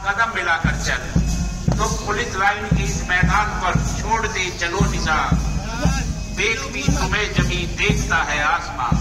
कदम मिलाकर चल। तो पुलिस लाइन के इस मैदान पर छोड़ दे चलो निशान, देखती तुम्हें जमीन देखता है आसमां।